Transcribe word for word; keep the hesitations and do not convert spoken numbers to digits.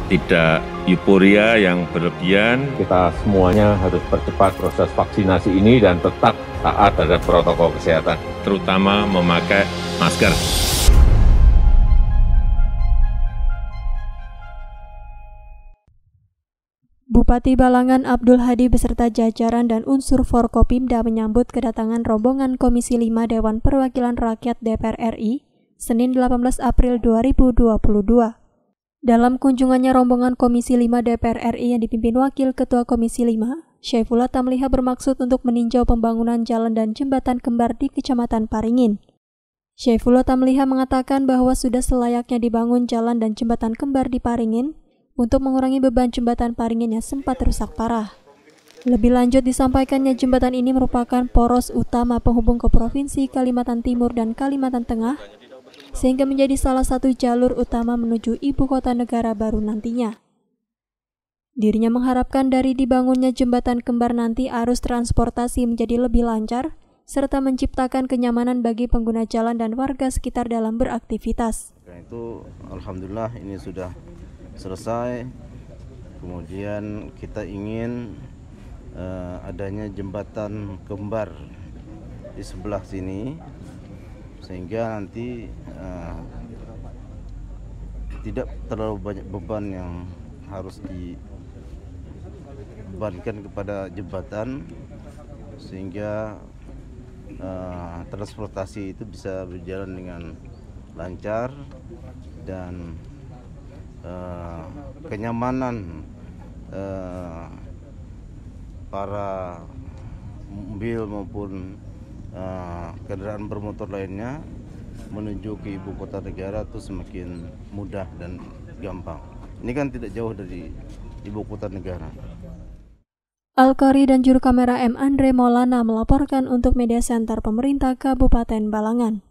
tidak euforia yang berlebihan. Kita semuanya harus percepat proses vaksinasi ini dan tetap taat terhadap protokol kesehatan, terutama memakai masker. Bupati Balangan Abdul Hadi beserta jajaran dan unsur Forkopimda menyambut kedatangan rombongan Komisi lima Dewan Perwakilan Rakyat D P R R I Senin delapan belas April dua ribu dua puluh dua. Dalam kunjungannya, rombongan Komisi lima D P R R I yang dipimpin Wakil Ketua Komisi lima, Syaifullah Tamliha, bermaksud untuk meninjau pembangunan jalan dan jembatan kembar di Kecamatan Paringin. Syaifullah Tamliha mengatakan bahwa sudah selayaknya dibangun jalan dan jembatan kembar di Paringin untuk mengurangi beban jembatan Paringin yang sempat rusak parah. Lebih lanjut, disampaikannya jembatan ini merupakan poros utama penghubung ke Provinsi Kalimantan Timur dan Kalimantan Tengah, sehingga menjadi salah satu jalur utama menuju ibu kota negara baru nantinya. Dirinya mengharapkan dari dibangunnya jembatan kembar nanti arus transportasi menjadi lebih lancar, serta menciptakan kenyamanan bagi pengguna jalan dan warga sekitar dalam beraktivitas. Karena itu, alhamdulillah ini sudah selesai. Kemudian kita ingin uh, adanya jembatan kembar di sebelah sini, sehingga nanti uh, tidak terlalu banyak beban yang harus dibebankan kepada jembatan, sehingga uh, transportasi itu bisa berjalan dengan lancar dan uh, kenyamanan uh, para mobil maupun uh, kendaraan bermotor lainnya menuju ke ibu kota negara itu semakin mudah dan gampang. Ini kan tidak jauh dari ibu kota negara. Al-Qari dan juru kamera M. Andre Maulana melaporkan untuk Media Center Pemerintah Kabupaten Balangan.